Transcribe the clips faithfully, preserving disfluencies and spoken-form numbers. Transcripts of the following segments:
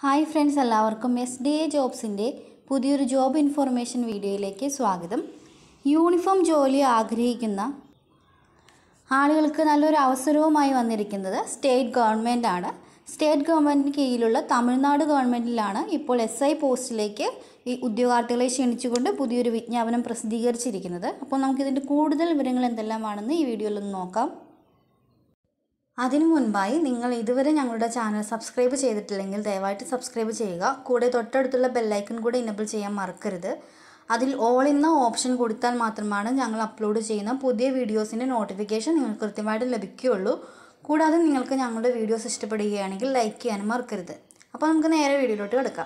Hi friends, എല്ലാവർക്കും S D A ജോബ്സിൻ്റെ പുതിയൊരു ജോബ് ഇൻഫോർമേഷൻ വീഡിയോയിലേക്ക് സ്വാഗതം. യൂണിഫോം ജോലി ആഗ്രഹിക്കുന്ന ആളുകൾക്ക് നല്ലൊരു അവസരവുമായി വന്നിരിക്കുന്നത് സ്റ്റേറ്റ് ഗവൺമെൻറ് ആണ്. സ്റ്റേറ്റ് ഗവൺമെൻറ്റിന് കീഴിലുള്ള തമിഴ്നാട് ഗവൺമെൻറ്റിലാണ് ഇപ്പോൾ എസ് ഐ പോസ്റ്റിലേക്ക് ഈ ഉദ്യോഗാർത്ഥികളെ ക്ഷണിച്ചുകൊണ്ട് പുതിയൊരു വിജ്ഞാപനം പ്രസിദ്ധീകരിച്ചിരിക്കുന്നത്. അപ്പോൾ നമുക്കിതിൻ്റെ കൂടുതൽ വിവരങ്ങൾ എന്തെല്ലാമാണെന്ന് ഈ വീഡിയോയിൽ ഒന്ന് നോക്കാം. അതിനു മുൻപായി നിങ്ങൾ ഇതുവരെ ഞങ്ങളുടെ ചാനൽ സബ്സ്ക്രൈബ് ചെയ്തിട്ടില്ലെങ്കിൽ ദയവായിട്ട് സബ്സ്ക്രൈബ് ചെയ്യുക. കൂടെ തൊട്ടടുത്തുള്ള ബെല്ലൈക്കൺ കൂടെ എനേബിൾ ചെയ്യാൻ മറക്കരുത്. അതിൽ ഓൾ എന്ന ഓപ്ഷൻ കൊടുത്താൽ മാത്രമാണ് ഞങ്ങൾ അപ്ലോഡ് ചെയ്യുന്ന പുതിയ വീഡിയോസിൻ്റെ നോട്ടിഫിക്കേഷൻ നിങ്ങൾക്ക് കൃത്യമായിട്ട് ലഭിക്കുകയുള്ളൂ. കൂടാതെ നിങ്ങൾക്ക് ഞങ്ങളുടെ വീഡിയോസ് ഇഷ്ടപ്പെടുകയാണെങ്കിൽ ലൈക്ക് ചെയ്യാനും മറക്കരുത്. അപ്പോൾ നമുക്ക് നേരെ വീഡിയോയിലോട്ട് കിടക്കാം.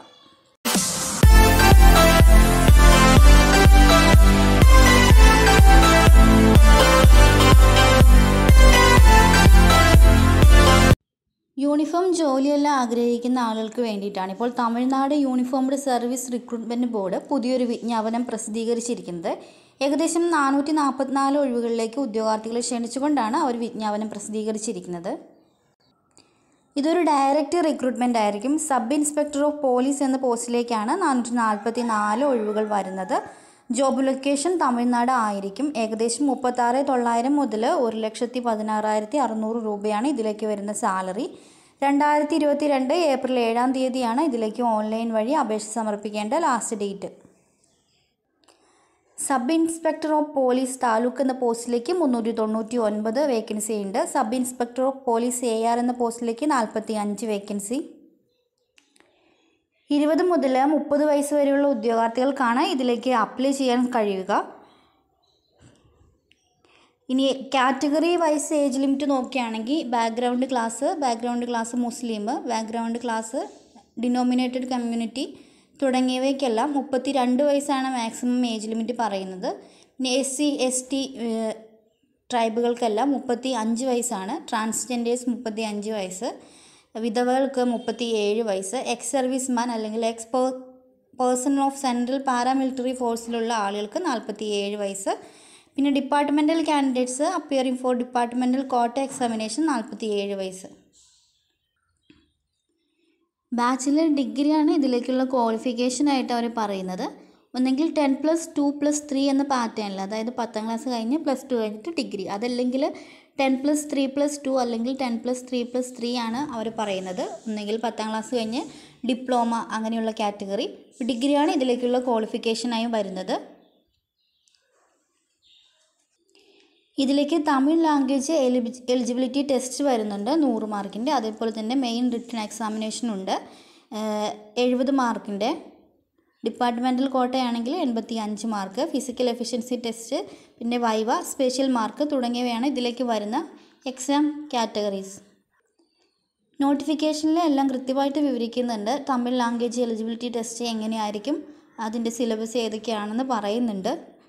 യൂണിഫോം ജോലിയെല്ലാം ആഗ്രഹിക്കുന്ന ആളുകൾക്ക് വേണ്ടിയിട്ടാണ് ഇപ്പോൾ Tamil Nadu uniformed service recruitment board പുതിയൊരു വിജ്ഞാപനം പ്രസിദ്ധീകരിച്ചിരിക്കുന്നത്. ഏകദേശം നാനൂറ്റി നാൽപ്പത്തിനാല് ഒഴിവുകളിലേക്ക് ഉദ്യോഗാർത്ഥികളെ ക്ഷണിച്ചുകൊണ്ടാണ് അവർ വിജ്ഞാപനം പ്രസിദ്ധീകരിച്ചിരിക്കുന്നത്. ഇതൊരു ഡയറക്റ്റ് റിക്രൂട്ട്മെൻ്റ് ആയിരിക്കും. സബ് ഇൻസ്പെക്ടർ ഓഫ് പോലീസ് എന്ന പോസ്റ്റിലേക്കാണ് നാനൂറ്റി നാൽപ്പത്തി നാല് ഒഴിവുകൾ വരുന്നത്. ജോബ് ലൊക്കേഷൻ തമിഴ്നാട് ആയിരിക്കും. ഏകദേശം മുപ്പത്താറ് തൊള്ളായിരം മുതൽ ഒരു ലക്ഷത്തി പതിനാറായിരത്തി അറുന്നൂറ് രൂപയാണ് ഇതിലേക്ക് വരുന്ന സാലറി. രണ്ടായിരത്തി ഇരുപത്തി രണ്ട് ഏപ്രിൽ ഏഴാം തീയതിയാണ് ഇതിലേക്ക് ഓൺലൈൻ വഴി അപേക്ഷ സമർപ്പിക്കേണ്ട last date. Sub inspector of police taluk എന്ന പോസ്റ്റിലേക്ക് മുന്നൂറ്റി തൊണ്ണൂറ്റി ഒൻപത് വേക്കൻസി ഉണ്ട്. Sub inspector of police A R എന്ന പോസ്റ്റിലേക്ക് നാൽപ്പത്തി അഞ്ച് വേക്കൻസി. ഇരുപത് മുതൽ മുപ്പത് വയസ്സ് വരെയുള്ള ഉദ്യോഗാർത്ഥികൾക്കാണ് ഇതിലേക്ക് അപ്ലൈ ചെയ്യാൻ കഴിയുക. ഇനി കാറ്റഗറി വൈസ് ഏജ് ലിമിറ്റ് നോക്കുകയാണെങ്കിൽ background class background class Muslim, background class denominated community തുടങ്ങിയവയ്ക്കെല്ലാം മുപ്പത്തി രണ്ട് വയസ്സാണ് മാക്സിമം ഏജ് ലിമിറ്റ് പറയുന്നത്. പിന്നെ എസ് സി എസ് ടി ട്രൈബുകൾക്കെല്ലാം മുപ്പത്തി അഞ്ച് വയസ്സാണ്. ട്രാൻസ്ജെൻഡേഴ്സ് മുപ്പത്തി അഞ്ച് വയസ്സ്, വിധവകൾക്ക് മുപ്പത്തി ഏഴ് വയസ്സ്, എക്സ് സർവീസ്മാൻ അല്ലെങ്കിൽ ex person of central paramilitary ഫോഴ്സിലുള്ള ആളുകൾക്ക് നാൽപ്പത്തി ഏഴ് വയസ്സ്. പിന്നെ departmental candidates appearing for departmental quota examination നാൽപ്പത്തി ഏഴ് വയസ്സ്. ബാച്ചിലർ ഡിഗ്രിയാണ് ഇതിലേക്കുള്ള ക്വാളിഫിക്കേഷനായിട്ട് അവർ പറയുന്നത്. ഒന്നെങ്കിൽ ten plus two plus three എന്ന പാറ്റേണിൽ, അതായത് പത്താം ക്ലാസ് കഴിഞ്ഞ് പ്ലസ് ടു കഴിഞ്ഞിട്ട് ഡിഗ്രി, അതല്ലെങ്കിൽ ten plus three plus two അല്ലെങ്കിൽ ten plus three plus three ആണ് അവർ പറയുന്നത്. ഒന്നെങ്കിൽ പത്താം ക്ലാസ് കഴിഞ്ഞ് ഡിപ്ലോമ അങ്ങനെയുള്ള കാറ്റഗറി. ഡിഗ്രിയാണ് ഇതിലേക്കുള്ള ക്വാളിഫിക്കേഷനായി വരുന്നത്. ഇതിലേക്ക് തമിഴ് ലാംഗ്വേജ് എലിജിബിലിറ്റി ടെസ്റ്റ് വരുന്നുണ്ട് നൂറ് മാർക്കിൻ്റെ. അതേപോലെ തന്നെ മെയിൻ റിട്ടൺ എക്സാമിനേഷൻ ഉണ്ട് എഴുപത് മാർക്കിൻ്റെ. ഡിപ്പാർട്ട്മെൻറ്റൽ കോട്ടയാണെങ്കിൽ എൺപത്തി അഞ്ച് മാർക്ക്. ഫിസിക്കൽ എഫിഷ്യൻസി ടെസ്റ്റ്, പിന്നെ വൈവ, സ്പെഷ്യൽ മാർക്ക് തുടങ്ങിയവയാണ് ഇതിലേക്ക് വരുന്ന എക്സാം കാറ്റഗറീസ്. നോട്ടിഫിക്കേഷനിൽ എല്ലാം കൃത്യമായിട്ട് വിവരിക്കുന്നുണ്ട്. തമിഴ് ലാംഗ്വേജ് എലിജിബിലിറ്റി ടെസ്റ്റ് എങ്ങനെയായിരിക്കും, അതിൻ്റെ സിലബസ് ഏതൊക്കെയാണെന്ന് പറയുന്നുണ്ട്.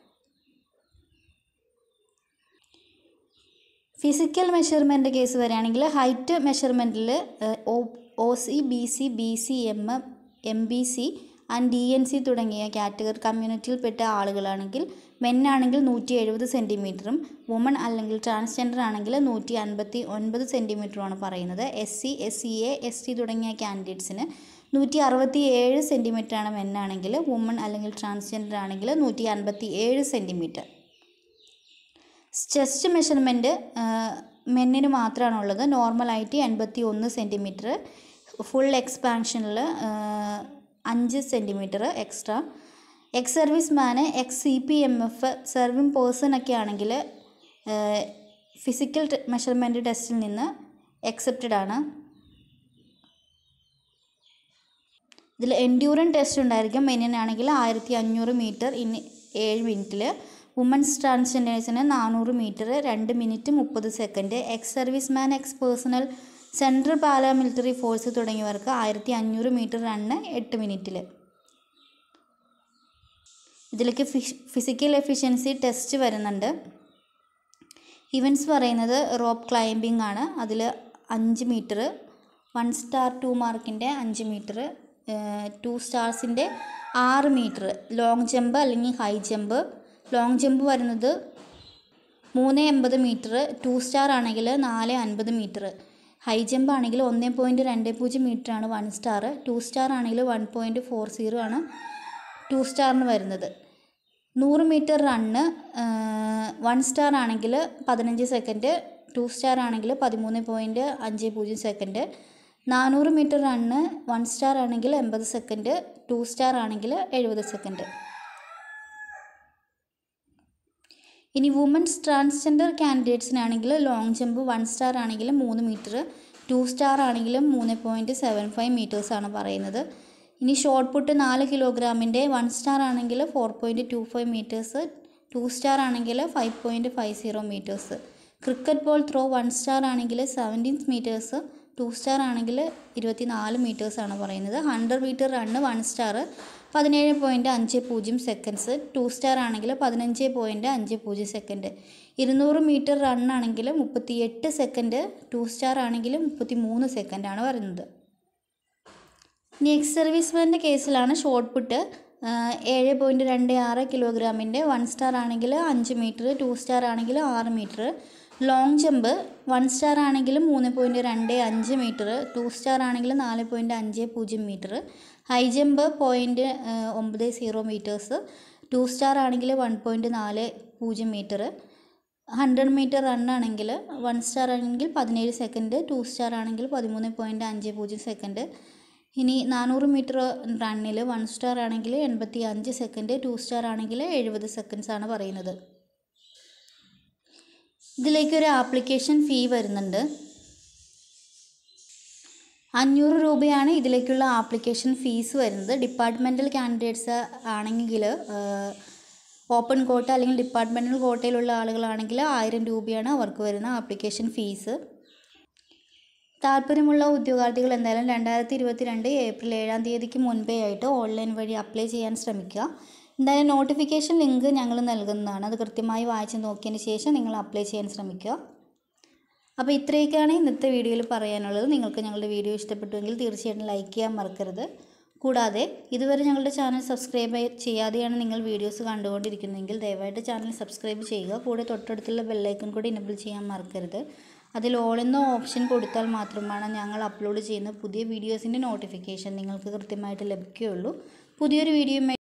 ഫിസിക്കൽ മെഷർമെൻറ്റ് കേസ് വരികയാണെങ്കിൽ ഹൈറ്റ് മെഷർമെൻറ്റിൽ O O C B C B C M M B C and D N C തുടങ്ങിയ കാറ്റഗറി കമ്മ്യൂണിറ്റിയിൽപ്പെട്ട ആളുകളാണെങ്കിൽ മെന്നാണെങ്കിൽ നൂറ്റി എഴുപത് സെൻറ്റിമീറ്ററും വുമൺ അല്ലെങ്കിൽ ട്രാൻസ്ജെൻഡർ ആണെങ്കിൽ നൂറ്റി അൻപത്തി ഒൻപത് സെൻറ്റിമീറ്ററുമാണ് പറയുന്നത്. S C S C A S T തുടങ്ങിയ കാൻഡിഡേറ്റ്സിന് നൂറ്റി അറുപത്തി ഏഴ് സെൻറ്റിമീറ്ററാണ് മെന്നാണെങ്കിൽ, വുമൺ അല്ലെങ്കിൽ ട്രാൻസ്ജെൻഡർ ആണെങ്കിൽ നൂറ്റി അൻപത്തി ഏഴ് സെൻറ്റിമീറ്റർ. ചെസ്റ്റ് മെഷർമെൻറ്റ് മെന്നിന് മാത്രമാണുള്ളത്. നോർമലായിട്ട് എൺപത്തി ഒന്ന് സെൻറ്റിമീറ്റർ, ഫുൾ എക്സ്പാൻഷനിൽ അഞ്ച് സെൻറ്റിമീറ്റർ എക്സ്ട്രാ. എക്സ് സർവീസ് മാന്, ex C P M F, serving person ഒക്കെ ആണെങ്കിൽ ഫിസിക്കൽ മെഷർമെൻറ്റ് ടെസ്റ്റിൽ നിന്ന് എക്സെപ്റ്റഡ് ആണ്. ഇതിൽ എൻഡ്യൂറൻ ടെസ്റ്റ് ഉണ്ടായിരിക്കും. മെന്നിനാണെങ്കിൽ ആയിരത്തി അഞ്ഞൂറ് മീറ്റർ ഇൻ ഏഴ് മിനിറ്റിൽ, വുമൻസ് ട്രാൻസ്ജെൻഡേഴ്സിന് നാനൂറ് മീറ്റർ രണ്ട് മിനിറ്റ് മുപ്പത് second, ex service man, ex personnel central paramilitary force തുടങ്ങിയവർക്ക് ആയിരത്തി അഞ്ഞൂറ് മീറ്റർ റണ്ണ് എട്ട് മിനിറ്റിൽ. ഇതിലേക്ക് ഫിസിക്കൽ എഫിഷ്യൻസി ടെസ്റ്റ് വരുന്നുണ്ട്. ഇവൻറ്റ്സ് പറയുന്നത് റോപ്പ് ക്ലൈമ്പിംഗ് ആണ്. അതിൽ അഞ്ച് മീറ്റർ, വൺ സ്റ്റാർ ടു മാർക്കിൻ്റെ അഞ്ച് മീറ്റർ, ടു സ്റ്റാർസിൻ്റെ ആറ് മീറ്റർ, ലോങ് ജമ്പ് അല്ലെങ്കിൽ ഹൈ ജമ്പ്. ലോങ് ജമ്പ് വരുന്നത് മൂന്ന് എൺപത് മീറ്റർ, ടു സ്റ്റാർ ആണെങ്കിൽ നാല് അൻപത് മീറ്റർ, ഹൈ ജമ്പ് ആണെങ്കിൽ ഒന്ന് പോയിൻറ്റ് രണ്ട് പൂജ്യം മീറ്റർ ആണ് വൺ സ്റ്റാർ. ടു സ്റ്റാർ ആണെങ്കിൽ വൺ പോയിൻറ്റ് ഫോർ സീറോ ആണ് ടു സ്റ്റാറിന് വരുന്നത്. നൂറ് മീറ്റർ റണ്ണ് വൺ സ്റ്റാർ ആണെങ്കിൽ പതിനഞ്ച് സെക്കൻഡ്, ടു സ്റ്റാർ ആണെങ്കിൽ പതിമൂന്ന് പോയിൻറ്റ് അഞ്ച് പൂജ്യം സെക്കൻഡ്. നാനൂറ് മീറ്റർ റണ്ണ് വൺ സ്റ്റാർ ആണെങ്കിൽ എൺപത് സെക്കൻഡ്, ടു സ്റ്റാർ ആണെങ്കിൽ എഴുപത് സെക്കൻഡ്. ഇനി വുമൻസ് ട്രാൻസ്ജെൻഡർ കാൻഡിഡേറ്റ്സിനാണെങ്കിൽ ലോങ് ജമ്പ് വൺ സ്റ്റാർ ആണെങ്കിൽ മൂന്ന് മീറ്റർ, ടു സ്റ്റാർ ആണെങ്കിലും മൂന്ന് പോയിൻറ്റ് സെവൻ ഫൈവ് മീറ്റേഴ്സാണ് പറയുന്നത്. ഇനി ഷോർട്ട് പുട്ട് നാല് കിലോഗ്രാമിൻ്റെ വൺ സ്റ്റാർ ആണെങ്കിൽ four point two five metres, two star ആണെങ്കിൽ five point five zero metres. Cricket ball throw one star ആണെങ്കിൽ സെവൻറ്റീൻ മീറ്റേഴ്സ്, ടു സ്റ്റാർ ആണെങ്കിൽ ഇരുപത്തി നാല് മീറ്റേഴ്സാണ് പറയുന്നത്. Hundred metre run one star പതിനേഴ് പോയിൻറ്റ് അഞ്ച് പൂജ്യം സെക്കൻഡ്സ്, ടു സ്റ്റാർ ആണെങ്കിൽ പതിനഞ്ച് പോയിൻറ്റ് അഞ്ച് പൂജ്യം സെക്കൻഡ്. ഇരുന്നൂറ് മീറ്റർ റണ്ണാണെങ്കിൽ മുപ്പത്തി എട്ട് സെക്കൻഡ്, ടു സ്റ്റാർ ആണെങ്കിൽ മുപ്പത്തി മൂന്ന് സെക്കൻഡാണ് വരുന്നത്. ഇനി എക്സ് സർവീസ്മാൻ്റെ കേസിലാണ് ഷോർട്ട് പുട്ട് ഏഴ് പോയിൻറ്റ് രണ്ട് ആറ് കിലോഗ്രാമിൻ്റെ വൺ സ്റ്റാർ ആണെങ്കിൽ അഞ്ച് മീറ്റർ, ടു സ്റ്റാർ ആണെങ്കിൽ ആറ് metre. Long jump one star ആണെങ്കിൽ മൂന്ന് പോയിൻറ്റ് രണ്ട് അഞ്ച് മീറ്റർ, ടു സ്റ്റാർ ആണെങ്കിൽ നാല് പോയിൻറ്റ് അഞ്ച് പൂജ്യം മീറ്റർ. ഹൈ ജമ്പ് പോയിൻറ്റ് ഒമ്പത് സീറോ മീറ്റേഴ്സ്, ടു സ്റ്റാർ ആണെങ്കിൽ വൺ പോയിൻറ്റ് നാല് പൂജ്യം മീറ്റർ. ഹൺഡ്രഡ് മീറ്റർ റണ്ണാണെങ്കിൽ വൺ സ്റ്റാർ ആണെങ്കിൽ പതിനേഴ് സെക്കൻഡ്, ടു സ്റ്റാർ ആണെങ്കിൽ പതിമൂന്ന് പോയിൻറ്റ് അഞ്ച് പൂജ്യം സെക്കൻഡ്. ഇനി നാനൂറ് മീറ്റർ റണ്ണിൽ വൺ സ്റ്റാർ ആണെങ്കിൽ എൺപത്തി അഞ്ച് സെക്കൻഡ്, ടു സ്റ്റാർ ആണെങ്കിൽ എഴുപത് സെക്കൻഡ്സാണ് പറയുന്നത്. ഇതിലേക്കൊരു ആപ്ലിക്കേഷൻ ഫീ വരുന്നുണ്ട്. അഞ്ഞൂറ് രൂപയാണ് ഇതിലേക്കുള്ള ആപ്ലിക്കേഷൻ ഫീസ് വരുന്നത്. ഡിപ്പാർട്ട്മെൻറ്റൽ കാൻഡിഡേറ്റ്സ് ആണെങ്കിൽ ഓപ്പൺ കോട്ട അല്ലെങ്കിൽ ഡിപ്പാർട്ട്മെൻറ്റൽ കോട്ടയിലുള്ള ആളുകളാണെങ്കിൽ ആയിരം രൂപയാണ് അവർക്ക് വരുന്ന ആപ്ലിക്കേഷൻ ഫീസ്. താല്പര്യമുള്ള ഉദ്യോഗാർത്ഥികൾ എന്തായാലും രണ്ടായിരത്തി ഇരുപത്തി രണ്ട് ഏപ്രിൽ ഏഴാം തീയതിക്ക് മുൻപേ ആയിട്ട് ഓൺലൈൻ വഴി അപ്ലൈ ചെയ്യാൻ ശ്രമിക്കുക. എന്തായാലും നോട്ടിഫിക്കേഷൻ ലിങ്ക് ഞങ്ങൾ നൽകുന്നതാണ്. അത് കൃത്യമായി വായിച്ച് നോക്കിയതിന് ശേഷം നിങ്ങൾ അപ്ലൈ ചെയ്യാൻ ശ്രമിക്കുക. അപ്പോൾ ഇത്രയൊക്കെയാണ് ഇന്നത്തെ വീഡിയോയിൽ പറയാനുള്ളത്. നിങ്ങൾക്ക് ഞങ്ങളുടെ വീഡിയോ ഇഷ്ടപ്പെട്ടുവെങ്കിൽ തീർച്ചയായിട്ടും ലൈക്ക് ചെയ്യാൻ മറക്കരുത്. കൂടാതെ ഇതുവരെ ഞങ്ങളുടെ ചാനൽ സബ്സ്ക്രൈബ് ചെയ്യാതെയാണ് നിങ്ങൾ വീഡിയോസ് കണ്ടുകൊണ്ടിരിക്കുന്നതെങ്കിൽ ദയവായിട്ട് ചാനൽ സബ്സ്ക്രൈബ് ചെയ്യുക. കൂടെ തൊട്ടടുത്തുള്ള ബെല്ലൈക്കൺ കൂടി എനേബിൾ ചെയ്യാൻ മറക്കരുത്. അതിൽ ഓൾ എന്ന ഓപ്ഷൻ കൊടുത്താൽ മാത്രമാണ് ഞങ്ങൾ അപ്ലോഡ് ചെയ്യുന്ന പുതിയ വീഡിയോസിൻ്റെ നോട്ടിഫിക്കേഷൻ നിങ്ങൾക്ക് കൃത്യമായിട്ട് ലഭിക്കുകയുള്ളൂ. പുതിയൊരു വീഡിയോ